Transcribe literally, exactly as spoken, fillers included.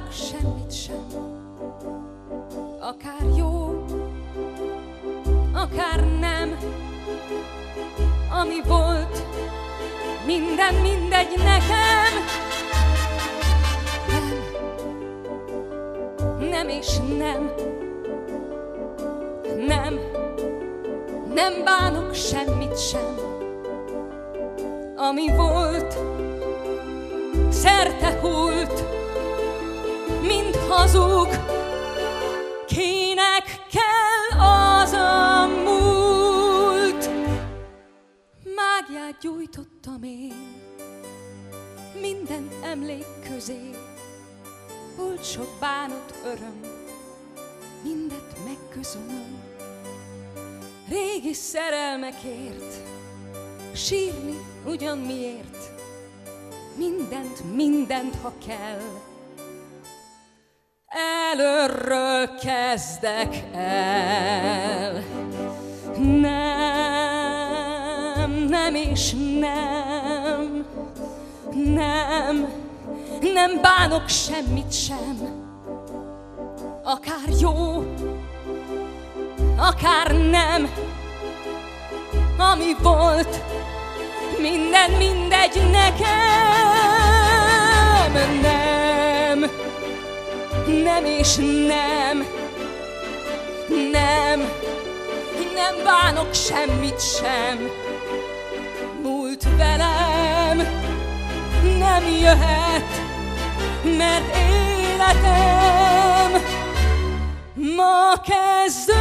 semmit sem, akár jó, akár nem. Ami volt, minden mindegy nekem. Nem, nem és nem, nem, nem bánok semmit sem. Ami volt, szerte hult, mind hazug. Kinek kell az a múlt? Mágiát gyújtottam én minden emlék közé. Volt sok bánat, öröm, mindet megköszönöm. Régi szerelmekért sírni ugyan miért? Mindent, mindent, ha kell, előről kezdek el. Nem, nem és nem, nem, nem bánok semmit sem. Akár jó, akár nem. Ami volt, minden mindegy nekem. Nem, nem és nem, nem, nem bánok semmit sem. Múlt velem nem jöhet, mert életem ma kezdődik.